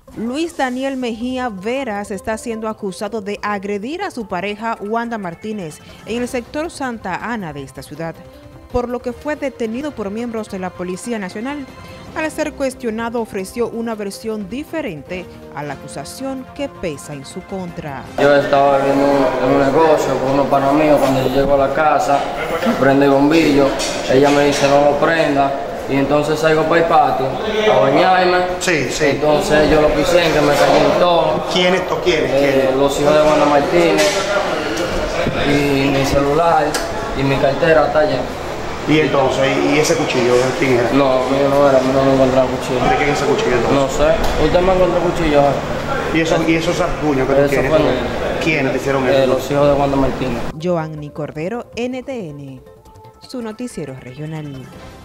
Luis Daniel Mejía Veras está siendo acusado de agredir a su pareja Wanda Martínez en el sector Santa Ana de esta ciudad, por lo que fue detenido por miembros de la Policía Nacional. Al ser cuestionado, ofreció una versión diferente a la acusación que pesa en su contra. Yo estaba viendo en un negocio con unos panos míos. Cuando yo llego a la casa, prende el bombillo, ella me dice no lo prenda, y entonces salgo para el patio a bañarme. Sí. Entonces yo lo pisé, que me cayó en todo. ¿Quiénes? Los hijos de Wanda Martínez, y mi celular, y mi cartera está allá. Y entonces, ¿y ese cuchillo de quién era? No, mío no era, no me encontraba cuchillo. ¿De quién es ese cuchillo entonces? No sé, usted me encontró cuchillo. ¿Y esos rasguños que tú tienes? ¿Quiénes te hicieron eso? Los hijos de Wanda Martínez. Joanny Cordero, NTN, su noticiero regional.